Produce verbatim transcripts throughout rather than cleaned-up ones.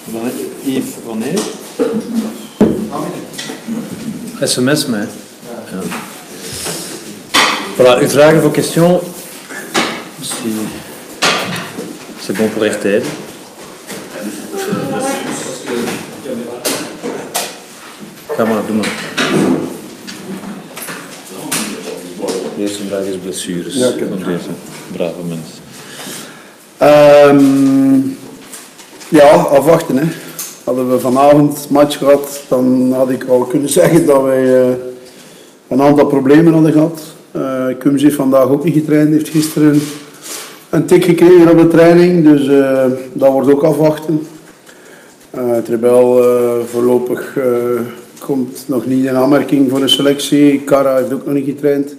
Yves, wanneer? S M S mij. Ja. Voilà, uw vragen voor question. Si... C'est bon pour R T L. Ga maar, doe maar. De eerste vraag is blessures. Ja, ik heb van deze brave mensen. Um, ja, afwachten. Hè. Hadden we vanavond match gehad, dan had ik al kunnen zeggen dat wij uh, een aantal problemen hadden gehad. Uh, Kums heeft vandaag ook niet getraind, heeft gisteren een tik gekregen op de training, dus uh, dat wordt ook afwachten. Uh, Trebel uh, voorlopig uh, komt nog niet in aanmerking voor een selectie. Kara heeft ook nog niet getraind.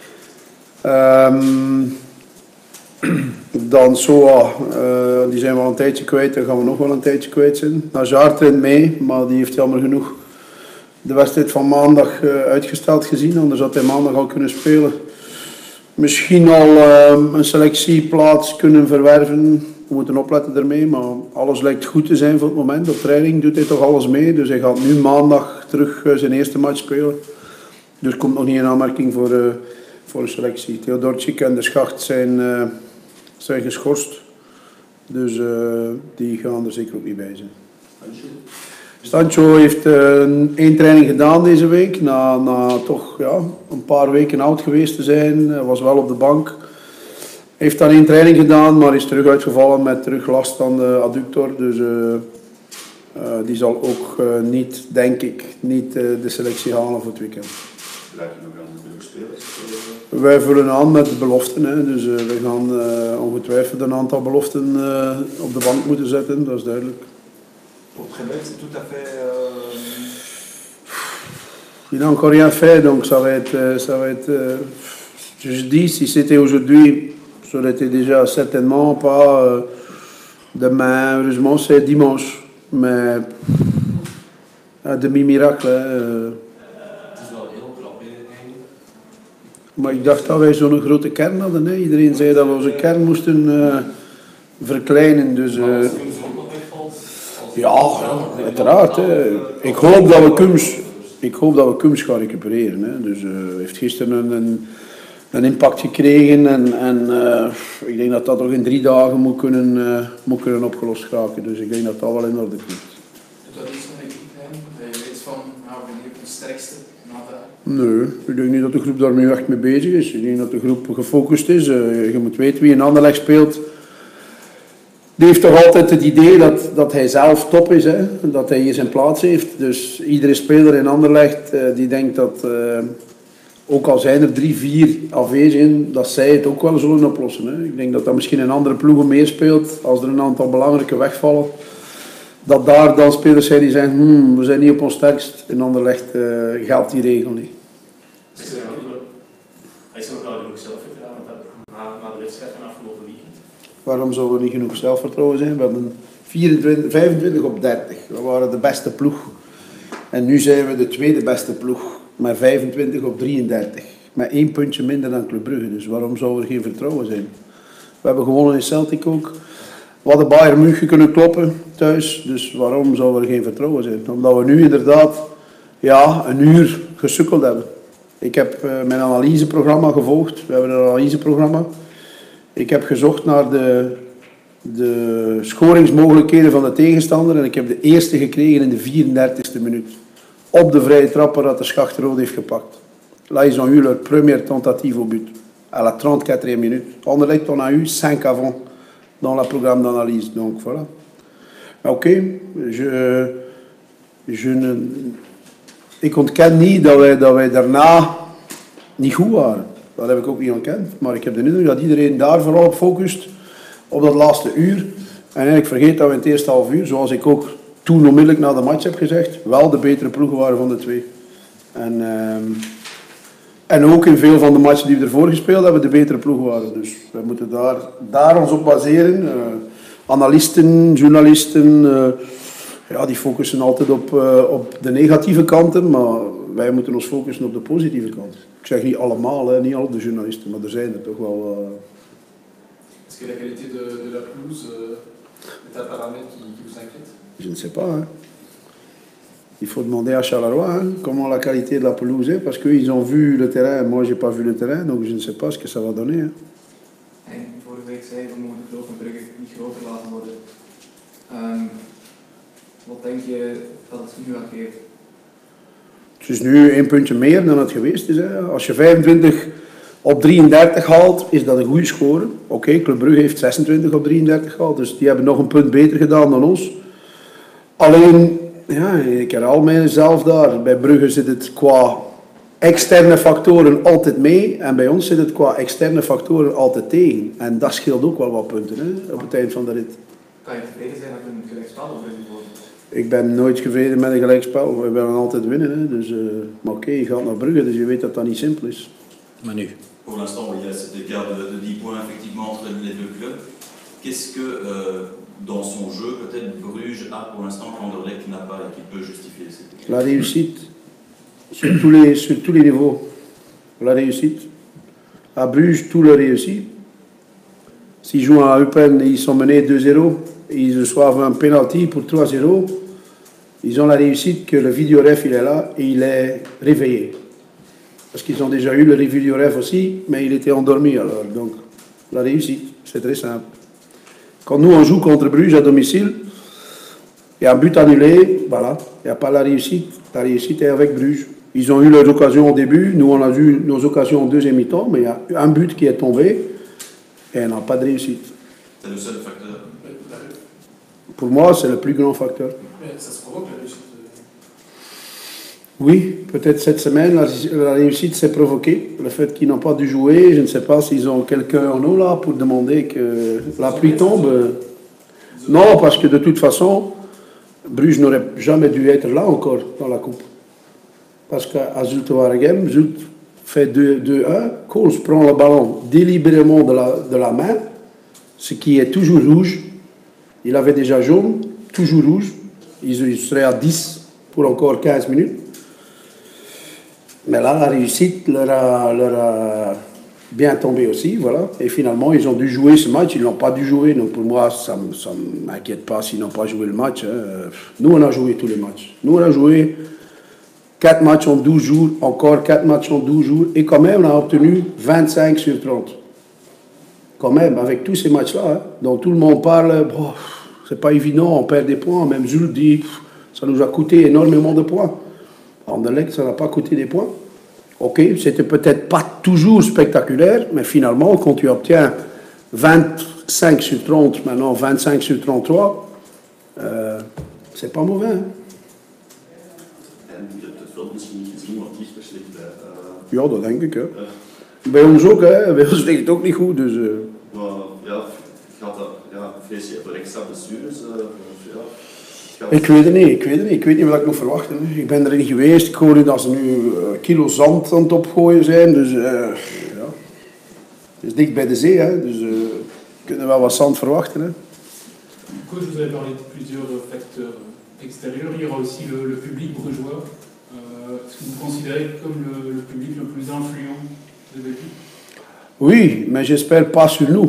Um, dan Soa, uh, die zijn we al een tijdje kwijt, daar gaan we nog wel een tijdje kwijt zijn. Najar traint mee, maar die heeft jammer genoeg de wedstrijd van maandag uh, uitgesteld gezien, anders had hij maandag al kunnen spelen. Misschien al uh, een selectieplaats kunnen verwerven. We moeten opletten ermee, maar alles lijkt goed te zijn voor het moment. Op training doet hij toch alles mee, dus hij gaat nu maandag terug uh, zijn eerste match spelen. Dus komt nog niet in aanmerking voor, uh, voor een selectie. Theodorczyk en de Schacht zijn, uh, zijn geschorst, dus uh, die gaan er zeker ook niet bij zijn. Stancho heeft uh, één training gedaan deze week, na, na toch ja, een paar weken oud geweest te zijn. Hij was wel op de bank. Heeft dan één training gedaan, maar is terug uitgevallen met terug last aan de adductor. Dus uh, uh, die zal ook uh, niet, denk ik, niet uh, de selectie halen voor het weekend. Lijkt je nog aan de spelers? Wij vullen aan met de beloften. Hè. Dus uh, we gaan uh, ongetwijfeld een aantal beloften uh, op de bank moeten zetten, dat is duidelijk. Pour Trebel, c'est tout à fait. Euh... Il n'a encore rien fait, donc ça va être. Ça va être euh, je dis, si c'était aujourd'hui, ça aurait été déjà certainement pas euh, demain. Heureusement, c'est dimanche. Mais un demi-miracle. Hein, maar ik dacht dat wij zo'n grote kern hadden. Hè. Iedereen zei dat we onze kern moesten uh, verkleinen. Dus, uh, ja, ja, uiteraard. Hè. Ik hoop dat we Kums, ik hoop dat we Kums gaan recupereren. Hè. Dus uh, hij heeft gisteren een, een, een impact gekregen en, en uh, ik denk dat dat nog in drie dagen moet kunnen, uh, moet kunnen opgelost raken. Dus ik denk dat dat wel in orde komt. Doet dat iets van de groep heen? Dat je weet van, nou, ik ben hier de sterkste na de... Nee, ik denk niet dat de groep daarmee echt mee bezig is. Ik denk dat de groep gefocust is. Uh, je moet weten wie in Anderlecht speelt. Die heeft toch altijd het idee dat, dat hij zelf top is, hè? Dat hij hier zijn plaats heeft. Dus iedere speler in Anderlecht uh, die denkt dat, uh, ook al zijn er drie, vier afwezigen, dat zij het ook wel zullen oplossen. Hè? Ik denk dat dat misschien in andere ploegen meespeelt, als er een aantal belangrijke wegvallen. Dat daar dan spelers zijn die zeggen, hmm, we zijn niet op ons sterkst. In Anderlecht uh, geldt die regel niet. Hij is nog wel genoeg zelfvertrouwen na, na de wedstrijd van afgelopen weekend. Waarom zouden we niet genoeg zelfvertrouwen zijn? We hebben vierentwintig, vijfentwintig op dertig. We waren de beste ploeg. En nu zijn we de tweede beste ploeg met vijfentwintig op drieëndertig. Met één puntje minder dan Club Brugge. Dus waarom zou er geen vertrouwen zijn? We hebben gewonnen in Celtic ook. We hadden Bayern München kunnen kloppen thuis. Dus waarom zou er geen vertrouwen zijn? Omdat we nu inderdaad ja, een uur gesukkeld hebben. Ik heb uh, mijn analyseprogramma gevolgd. We hebben een analyseprogramma. Ik heb gezocht naar de, de scoringsmogelijkheden van de tegenstander en ik heb de eerste gekregen in de vierendertigste minuut. Op de vrije trap dat de Schacht rood heeft gepakt. Là, ils ont eu leur première tentative au but. À la trente-quatrième minute. Anderlecht, on a eu cinq avant dans le programme d'analyse. Donc voilà. Oké, okay. je, je ne, ik ontken niet dat wij, dat wij daarna niet goed waren. Dat heb ik ook niet ontkend. Maar ik heb de indruk dat iedereen daar vooral op focust. Op dat laatste uur. En eigenlijk vergeet dat we in het eerste half uur, zoals ik ook toen onmiddellijk na de match heb gezegd, wel de betere ploegen waren van de twee. En, uh, en ook in veel van de matchen die we ervoor gespeeld hebben, de betere ploegen waren. Dus we moeten daar, daar ons op baseren. Uh, analisten, journalisten, uh, ja, die focussen altijd op, uh, op de negatieve kanten, maar wij moeten ons focussen op de positieve kant. Ik zeg niet allemaal, hè, niet al de journalisten, maar er zijn er toch wel... Uh... Est-ce que la qualité de, de la pelouse euh, est un paramètre qui, qui vous inquiète? Je ne sais pas. Hein. Il faut demander à Charleroi hein, comment la qualité de la pelouse est, parce qu'ils ont vu le terrain, moi j'ai pas vu le terrain, donc je ne sais pas ce que ça va donner. Hein. En vorige week zei je, we mogen de kloof van Brugge niet groter laten worden. Um, wat denk je dat het nu gaat geven? Het is nu één puntje meer dan het geweest is. Hè. Als je vijfentwintig op drieëndertig haalt, is dat een goede score. Oké, okay, Club Brugge heeft zesentwintig op drieëndertig gehaald, dus die hebben nog een punt beter gedaan dan ons. Alleen, ja, ik herhaal mijzelf daar. Bij Brugge zit het qua externe factoren altijd mee en bij ons zit het qua externe factoren altijd tegen. En dat scheelt ook wel wat punten hè, op het eind van de rit. Kan je tevreden zijn dat je een gelijkspel of Brugge wordt? Ik ben nooit tevreden met een gelijkspel. We willen altijd winnen. Hè. Dus, uh, maar oké, okay, je gaat naar Brugge, dus je weet dat dat niet simpel is. Maar nu? Pour l'instant, il y a cet écart de, de dix points effectivement entre les deux clubs. Qu'est-ce que, euh, dans son jeu, peut-être Bruges a pour l'instant qu'Anderlecht n'a pas et qui peut justifier cet écart? La réussite, sur tous les, sur tous les niveaux. La réussite. À Bruges, tout le réussit. S'ils jouent à Eupen et ils sont menés deux zéro, et ils reçoivent un penalty pour trois zéro, ils ont la réussite que le vidéoref il est là et il est réveillé. Parce qu'ils ont déjà eu le vidéoref aussi, mais il était endormi alors. Donc, la réussite, c'est très simple. Quand nous on joue contre Bruges à domicile, il y a un but annulé, voilà, il n'y a pas la réussite. La réussite est avec Bruges. Ils ont eu leurs occasions au début, nous on a eu nos occasions en deuxième mi-temps, mais il y a un but qui est tombé et on n'a pas de réussite. C'est le seul facteur. Pour moi, c'est le plus grand facteur. Mais ça se provoque la réussite. Oui, peut-être cette semaine, la, la réussite s'est provoquée. Le fait qu'ils n'ont pas dû jouer, je ne sais pas s'ils ont quelqu'un en eau là pour demander que la pluie tombe. Non, parce que de toute façon, Bruges n'aurait jamais dû être là encore dans la coupe. Parce qu'à Zulte Waregem, Zulte fait deux un, Kohls prend le ballon délibérément de la, de la main, ce qui est toujours rouge. Il avait déjà jaune, toujours rouge. Il serait à dix pour encore quinze minutes. Mais là, la réussite leur a, leur a bien tombé aussi, voilà. Et finalement, ils ont dû jouer ce match, ils n'ont pas dû jouer. Donc pour moi, ça ne m'inquiète pas s'ils n'ont pas joué le match. Hein. Nous, on a joué tous les matchs. Nous, on a joué quatre matchs en douze jours, encore quatre matchs en douze jours. Et quand même, on a obtenu vingt-cinq sur trente. Quand même, avec tous ces matchs-là, hein, dont tout le monde parle, bon, c'est pas évident, on perd des points. Même Jules dit, ça nous a coûté énormément de points. Anderlecht, ça n'a pas coûté des points. Ok, c'était peut-être pas toujours spectaculaire, mais finalement, quand tu obtiens vingt-cinq sur trente, maintenant vingt-cinq sur trente-trois, euh, c'est pas mauvais. Hein? En je hebt het veld misschien niet gezien, want die is slecht bij. Uh, Ja, dat denk ik. Hè. Uh, bij ons ook, hè. Bij ons ligt het ook niet goed. Dus, uh. Maar ja, gaat dat, ja, vrees je voor extra blessures? Uh, ja. Ik weet het niet, ik weet het niet. Ik weet niet wat ik nog verwacht. Hè. Ik ben erin geweest, ik hoorde dat ze nu uh, kilo zand aan het opgooien zijn. Dus uh, ja, het is dicht bij de zee, hè. Dus uh, we kunnen wel wat zand verwachten. Hè. Coach, vous avez parlé de plusieurs facteurs extérieurs. Il y aura aussi le, le public brugeois. Euh, Est-ce que vous considérez comme le, le public le plus influent de l'équipe? Oui, mais j'espère pas sur nous.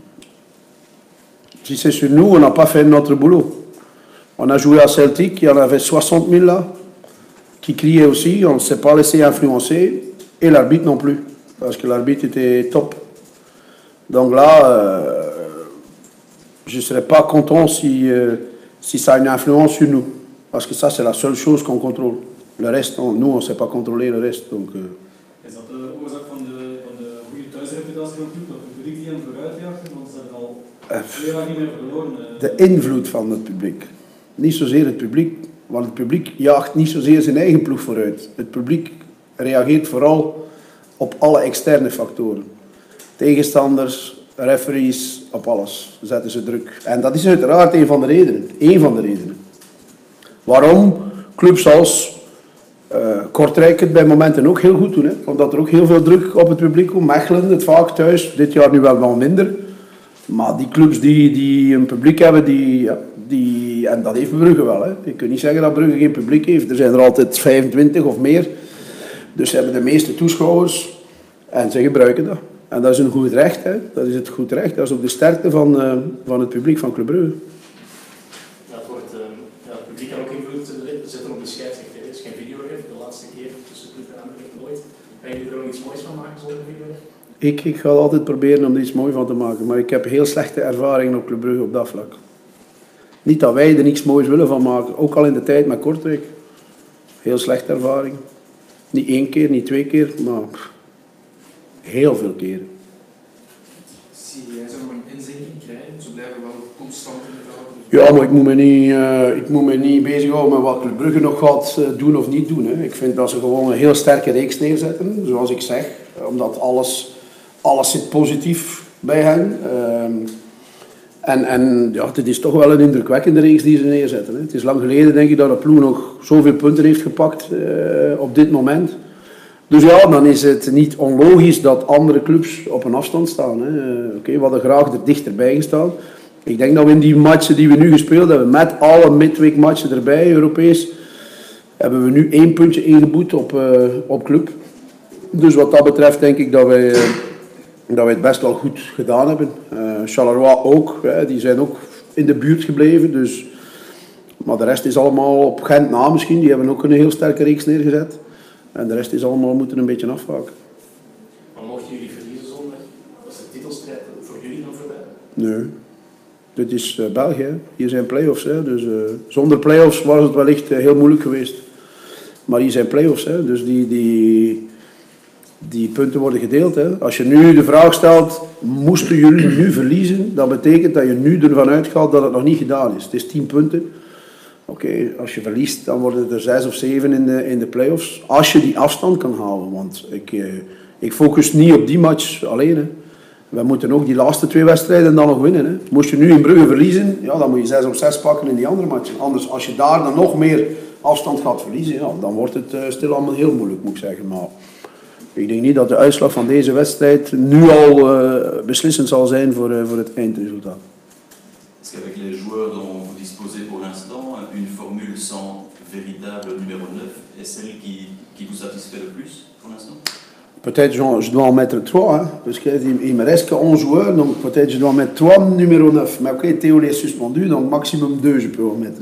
Si c'est sur nous, on n'a pas fait notre boulot. On a joué à Celtic, il y en avait soixante mille là, qui criaient aussi, on ne s'est pas laissé influencer, et l'arbitre non plus, parce que l'arbitre était top. Donc là, euh, je ne serais pas content si, euh, si ça a une influence sur nous, parce que ça c'est la seule chose qu'on contrôle. Le reste, on, nous on ne sait pas contrôler le reste. Donc, euh, Is dat de oorzaak van de, van de goede thuisreputatie van de club, dat het publiek die hem vooruit jaagt, want ze hebben al twee jaar niet meer verloren? Uh, de invloed van het publiek. Niet zozeer het publiek, want het publiek jaagt niet zozeer zijn eigen ploeg vooruit. Het publiek reageert vooral op alle externe factoren. Tegenstanders, referees, op alles zetten ze druk. En dat is uiteraard een van de redenen. Eén van de redenen. Waarom clubs als uh, Kortrijk het bij momenten ook heel goed doen. Hè? Omdat er ook heel veel druk op het publiek komt. Mechelen het vaak thuis, dit jaar nu wel wel minder. Maar die clubs die, die een publiek hebben, die, ja, die, en dat heeft Brugge wel. Hè. Je kunt niet zeggen dat Brugge geen publiek heeft. Er zijn er altijd vijfentwintig of meer. Dus ze hebben de meeste toeschouwers en ze gebruiken dat. En dat is een goed recht. Hè. Dat is het goed recht. Dat is ook de sterkte van, uh, van het publiek van Club Brugge. Ja, het wordt uh, publiek kan ook invloed zetten op de scheidsrechter. Er is geen videorecht, de laatste keer tussen Club en Anderlecht nooit. Gaan jullie er nog iets moois van maken zonder videorecht? Ik, ik ga altijd proberen om er iets moois van te maken, maar ik heb heel slechte ervaringen op Club Brugge op dat vlak. Niet dat wij er niets moois willen van maken, ook al in de tijd met Kortrijk. Heel slechte ervaring. Niet één keer, niet twee keer, maar pff, heel veel keren. Zie jij zo nog een inzinking krijgen? Ze blijven wel constant in de verhouding. Ja, maar ik moet me niet, uh, ik moet me niet bezighouden met wat Club Brugge nog gaat uh, doen of niet doen. Hè. Ik vind dat ze gewoon een heel sterke reeks neerzetten, zoals ik zeg. Omdat alles, alles zit positief bij hen. Uh, en en ja, het is toch wel een indrukwekkende reeks die ze neerzetten. Hè. Het is lang geleden denk ik dat de ploeg nog zoveel punten heeft gepakt uh, op dit moment. Dus ja, dan is het niet onlogisch dat andere clubs op een afstand staan. Hè. Uh, Oké, okay, we hadden graag er dichterbij gestaan. Ik denk dat we in die matchen die we nu gespeeld hebben, met alle midweek matchen erbij, Europees, hebben we nu één puntje ingeboet op, uh, op club. Dus wat dat betreft denk ik dat wij, uh, dat wij het best wel goed gedaan hebben. Uh, Charleroi ook, hè, die zijn ook in de buurt gebleven. Dus, maar de rest is allemaal op Gent na misschien, die hebben ook een heel sterke reeks neergezet. En de rest is allemaal moeten een beetje afhaken. Maar mochten jullie verliezen zondag, was de titelstrijd voor jullie dan voorbij? Nee. Dit is uh, België, hè. Hier zijn play-offs. Hè. Dus, uh, zonder play-offs was het wellicht uh, heel moeilijk geweest. Maar hier zijn play-offs, hè. Dus die, die, die punten worden gedeeld. Hè. Als je nu de vraag stelt, moesten jullie nu verliezen? Dat betekent dat je nu ervan uitgaat dat het nog niet gedaan is. Het is tien punten. Oké, okay, als je verliest, dan worden het er zes of zeven in de, in de play-offs. Als je die afstand kan houden. Want ik, uh, ik focus niet op die match alleen, hè. We moeten ook die laatste twee wedstrijden dan nog winnen. Hè. Moest je nu in Brugge verliezen, ja, dan moet je zes op zes pakken in die andere matchen. Anders, als je daar dan nog meer afstand gaat verliezen, ja, dan wordt het uh, stil allemaal heel moeilijk, moet ik zeggen. Maar ik denk niet dat de uitslag van deze wedstrijd nu al uh, beslissend zal zijn voor, uh, voor het eindresultaat. Est-ce qu'avec les joueurs dont vous disposez pour l'instant, une formule sans véritable numéro neuf est celle qui, qui vous satisfait le plus pour l'instant? Peut-être je, je dois en mettre trois, hein, parce qu'il me reste que onze joueurs, donc peut-être je dois en mettre trois numéro neuf. Mais après, Théo est suspendu, donc maximum deux je peux en mettre.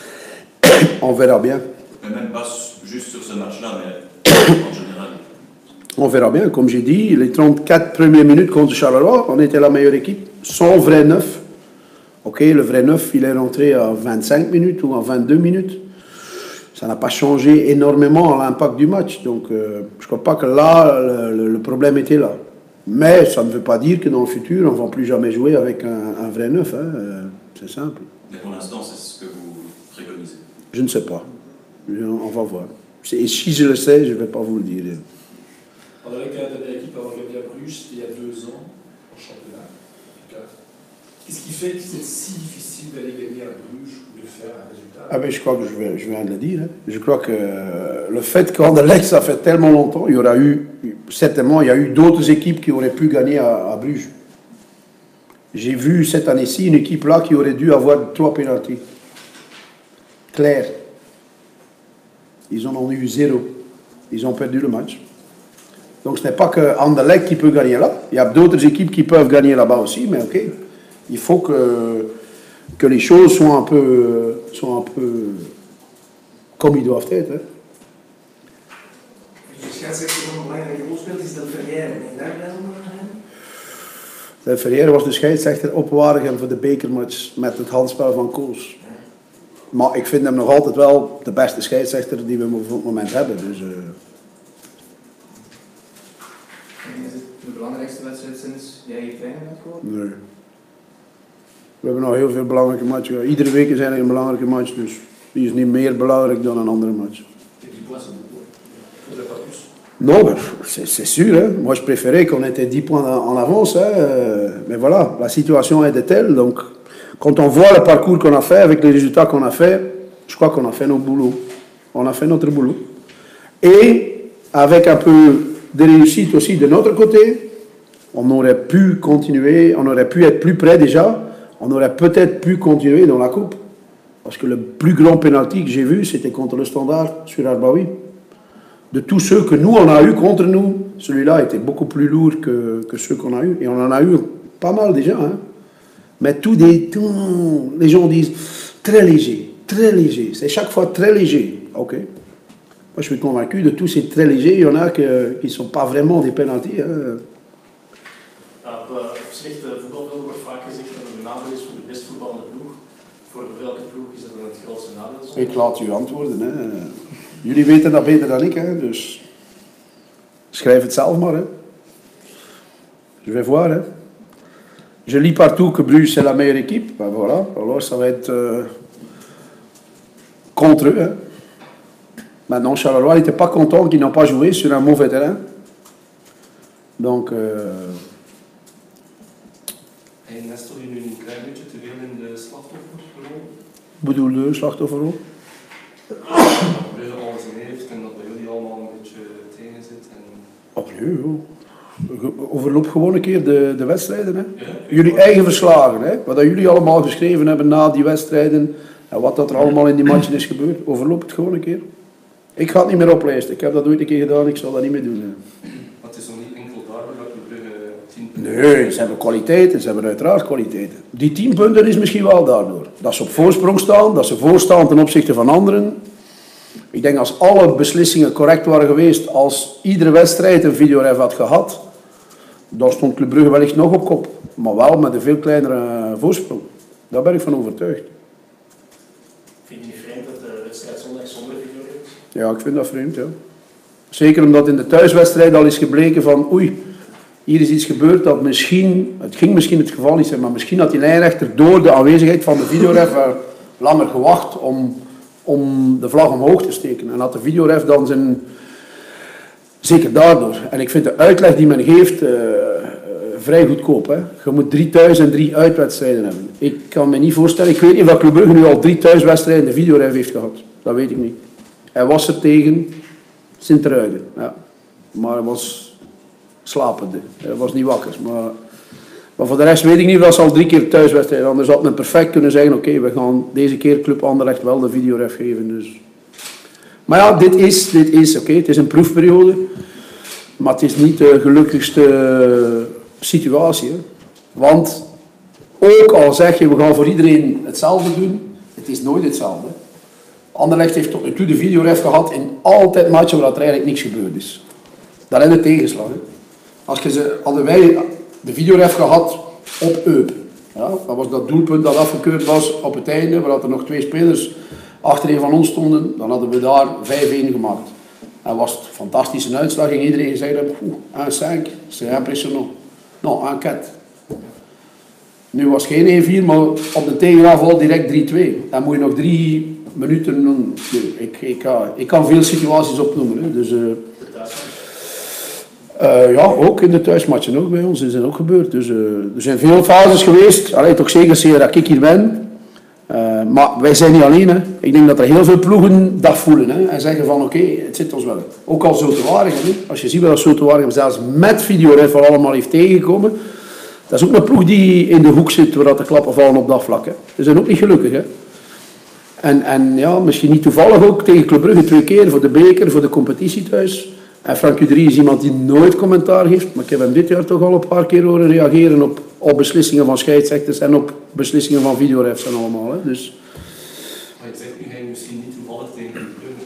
On verra bien. Mais même pas juste sur ce match-là, mais en général. On verra bien, comme j'ai dit, les trente-quatre premières minutes contre Charleroi, on était la meilleure équipe, sans vrai neuf. Ok, le vrai neuf, il est rentré à vingt-cinq minutes ou à vingt-deux minutes. Ça n'a pas changé énormément l'impact du match. Donc, euh, je ne crois pas que là, le, le problème était là. Mais ça ne veut pas dire que dans le futur, on ne va plus jamais jouer avec un, un vrai neuf. Hein. Euh, c'est simple. Mais pour l'instant, c'est ce que vous préconisez? Je ne sais pas. On va voir. Et si je le sais, je ne vais pas vous le dire. Avec la dernière équipe avant gagné à Bruges, c'était il y a deux ans, en championnat. Qu'est-ce qui fait que c'est si difficile d'aller gagner à Bruges ou de faire un résultat? Ah ben, je crois que je, vais, je viens de le dire. Hein. Je crois que le fait qu'Anderlecht, ça fait tellement longtemps, il y aura eu, certainement, il y a eu d'autres équipes qui auraient pu gagner à, à Bruges. J'ai vu cette année-ci une équipe là qui aurait dû avoir trois pénaltys. Clair. Ils en ont eu zéro. Ils ont perdu le match. Donc ce n'est pas que Anderlecht qui peut gagner là. Il y a d'autres équipes qui peuvent gagner là-bas aussi, mais ok. Il faut que, que les choses soient un peu, soient un peu comme ils doivent être. Hein. De scheidsrechter van een belangrijke rol speelt, is Del Ferrière. En daar blijven we gaan. Del Ferrière was de scheidsrechter op Waregem voor de bekermatch met het handspel van Koos. Maar ik vind hem nog altijd wel de beste scheidsrechter die we op het moment hebben. Dus, uh... Is het de belangrijkste wedstrijd sinds jij hier trainer bent geworden? Nee. We hebben nog heel veel belangrijke matchen. Iedere week is er een belangrijke match, dus die is niet meer belangrijk dan een andere match. Non, c'est sûr. Hein. Moi, je préférais qu'on était dix points en avance. Hein. Mais voilà, la situation est de telle. Donc, quand on voit le parcours qu'on a fait, avec les résultats qu'on a fait, je crois qu'on a fait notre boulot. On a fait notre boulot. Et avec un peu de réussite aussi de notre côté, on aurait pu continuer, on aurait pu être plus près déjà. On aurait peut-être pu continuer dans la coupe. Parce que le plus grand penalty que j'ai vu, c'était contre le Standard sur Arbaoui. De tous ceux que nous, on a eu contre nous, celui-là était beaucoup plus lourd que, que ceux qu'on a eu. Et on en a eu pas mal déjà. Hein. Mais tout des, tout, les gens disent très léger. très léger. C'est chaque fois très léger. Ok. Moi, je suis convaincu de tous c'est très léger. Il y en a que, qui ne sont pas vraiment des penalties. Hein. Ja, op uh, opzicht uh, voetbalveld wordt vaak gezegd dat het een nadeel is voor de best voetballende ploeg. Voor welke ploeg is dat dan het grootste nadeel? Ik laat u antwoorden. Hè. Jullie weten dat beter dan ik, hè. Dus schrijf het zelf maar. Hè. Je vais voir. Hè. Je lis partout que Bruges c'est la meilleure équipe. Ben voilà, alors ça va être euh, contre eux. Hein. Maintenant, Charleroi n'était pas content qu'ils n'ont pas joué sur un mauvais terrain. Donc. Euh, Hey Nestor, je nu een klein beetje te veel in de slachtofferrol? bedoel je slachtofferrol? Brugge alles in heeft en dat bij jullie allemaal een beetje tegen zit. En... Oh nee, joh. Overloop gewoon een keer de, de wedstrijden. Hè. Ja? Jullie eigen verslagen. Hè. Wat dat jullie allemaal geschreven hebben na die wedstrijden. En wat dat er allemaal in die matchen is gebeurd. Overloop het gewoon een keer. Ik ga het niet meer oplijsten. Ik heb dat ooit een keer gedaan. Ik zal dat niet meer doen. Hè. Maar het is nog niet enkel daardoor dat de Brugge tien punten... Nee, ze hebben kwaliteiten. Ze hebben uiteraard kwaliteiten. Die tien punten is misschien wel daardoor. Dat ze op voorsprong staan. Dat ze voorstaan ten opzichte van anderen. Ik denk als alle beslissingen correct waren geweest. Als iedere wedstrijd een videoref had gehad. Dan stond Club Brugge wellicht nog op kop. Maar wel met een veel kleinere voorsprong. Daar ben ik van overtuigd. Vind je niet vreemd dat de wedstrijd zondag zonder video is? Ja, ik vind dat vreemd, ja. Zeker omdat in de thuiswedstrijd al is gebleken van oei, hier is iets gebeurd dat misschien, het ging misschien het geval niet zijn, maar misschien had die lijnrechter door de aanwezigheid van de videoref langer gewacht om, om de vlag omhoog te steken. En had de videoref dan zijn... Zeker daardoor. En ik vind de uitleg die men geeft uh, uh, vrij goedkoop. Hè. Je moet drie thuis- en drie uitwedstrijden hebben. Ik kan me niet voorstellen, ik weet niet of Club Brugge nu al drie thuiswedstrijden de videoref heeft gehad. Dat weet ik niet. Hij was er tegen Sint-Truiden. Ja. Maar hij was slapende. Hij was niet wakker. Maar, maar voor de rest weet ik niet of ze al drie keer thuiswedstrijden. Anders had men perfect kunnen zeggen, oké, okay, we gaan deze keer Club Anderlecht wel de videoref geven. Dus. Maar ja, dit is, dit is oké, okay, het is een proefperiode. Maar het is niet de gelukkigste situatie. Hè. Want ook al zeg je, we gaan voor iedereen hetzelfde doen, het is nooit hetzelfde. Anderlecht heeft tot nu toe de videoref gehad in altijd matchen waar er eigenlijk niks gebeurd is. Dat is de tegenslag. Hè. Als je ze, hadden wij de videoref gehad op Eupen. Ja, dat was dat doelpunt dat afgekeurd was op het einde, waar er nog twee spelers achterin van ons stonden, dan hadden we daar vijf-een gemaakt. En was het een fantastische uitslag, ging iedereen gezegd hebben, un vijf, c'est impressionnant. Non, un quatre. Nu was het geen één vier, maar op de tegenaanval direct drie twee. Dan moet je nog drie minuten doen. Nee, ik, ik, uh, ik kan veel situaties opnoemen. Hè. Dus, uh, uh, ja, ook in de thuismatchen ook bij ons is het ook gebeurd. Dus, uh, er zijn veel fases geweest, allee, toch zeker zeker dat ik hier ben. Uh, maar wij zijn niet alleen. Hè. Ik denk dat er heel veel ploegen dat voelen. Hè, en zeggen van oké, okay, het zit ons wel. Ook al Zulte Waregem. Als je ziet wat Zulte Waregem zelfs met videoref al allemaal heeft tegengekomen. Dat is ook een ploeg die in de hoek zit waar de klappen vallen op dat vlak. Hè. Ze zijn ook niet gelukkig. Hè. En, en ja, misschien niet toevallig ook tegen Club Brugge twee keer voor de beker, voor de competitie thuis. En Frank Udry is iemand die nooit commentaar geeft. Maar ik heb hem dit jaar toch al een paar keer horen reageren op, op beslissingen van scheidsrechters en op beslissingen van videorefs en allemaal. Hè. Dus... Maar je zegt nu hij misschien niet toevallig tegen Club Brugge.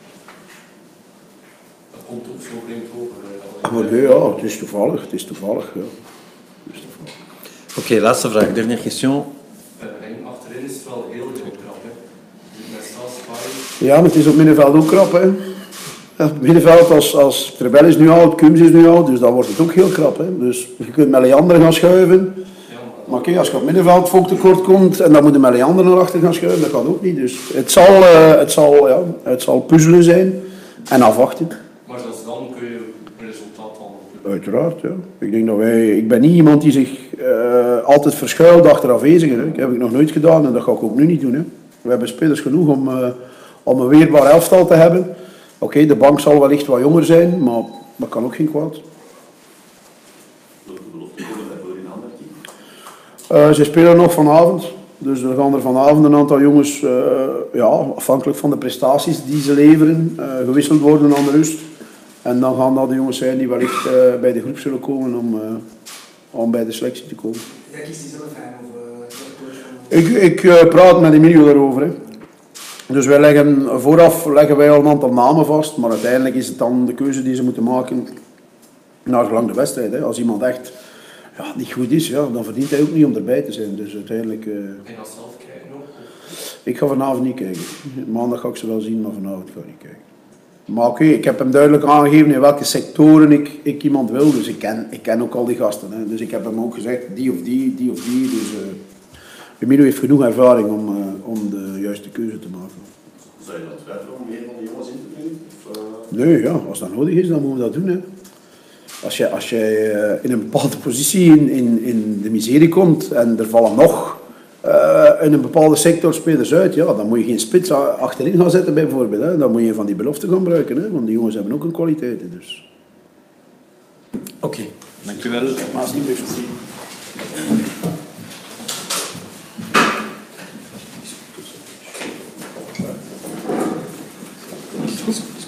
Dat komt ook zo vreemd over. Ah, maar nee, ja, het is toevallig. Het is toevallig, ja. Oké, okay, laatste vraag. Dernière question. Uh, en achterin is het wel heel heel krap. Hè. Met Stas, ja, maar het is op middenveld ook krap. Hè. Op het middenveld, als, als Trebel is nu oud, Kums is nu oud, dus dan wordt het ook heel krap. Hè. Dus je kunt met Leander gaan schuiven. Ja, maar oké, okay, als je op het middenveld volk tekort komt en dan moet je met Leander naar achter gaan schuiven, dat kan ook niet. Dus het zal, uh, het zal, ja, het zal puzzelen zijn en afwachten. Maar zelfs dan kun je een resultaat al. Uiteraard, ja. Ik denk dat wij, ik ben niet iemand die zich uh, altijd verschuilt achter afwezigen. Hè. Dat heb ik nog nooit gedaan en dat ga ik ook nu niet doen. Hè. We hebben spelers genoeg om, uh, om een weerbaar elftal te hebben. Oké, okay, de bank zal wellicht wat jonger zijn, maar dat kan ook geen kwaad. Uh, ze spelen nog vanavond, dus er gaan er vanavond een aantal jongens, uh, ja, afhankelijk van de prestaties die ze leveren, uh, gewisseld worden aan de rust. En dan gaan dat de jongens zijn die wellicht uh, bij de groep zullen komen om, uh, om bij de selectie te komen. Ja, kiest hij zelf aan of uh, Ik, ik uh, praat met Emilio daarover. Hè. Dus wij leggen, vooraf leggen wij al een aantal namen vast, maar uiteindelijk is het dan de keuze die ze moeten maken naar gelang de wedstrijd. Hè. Als iemand echt ja, niet goed is, ja, dan verdient hij ook niet om erbij te zijn. Dus uiteindelijk... Uh, en dat zelf kijken ook? Ik ga vanavond niet kijken. Maandag ga ik ze wel zien, maar vanavond ga ik niet kijken. Maar oké, okay, ik heb hem duidelijk aangegeven in welke sectoren ik, ik iemand wil. Dus ik ken, ik ken ook al die gasten. Hè. Dus ik heb hem ook gezegd, die of die, die of die. Dus uh, Emilio heeft genoeg ervaring om, uh, om de juiste keuze te maken. Zou je dat twijfelen om meer van die jongens in te brengen? Of, uh... Nee, ja, als dat nodig is, dan moeten we dat doen. Hè. Als je, als je uh, in een bepaalde positie in, in, in de miserie komt en er vallen nog uh, in een bepaalde sector spelers uit, ja, dan moet je geen spits achterin gaan zetten bijvoorbeeld. Hè. Dan moet je van die belofte gaan gebruiken, hè, want die jongens hebben ook een kwaliteiten. Dus. Oké, okay, dank u wel. Maar alsjeblieft.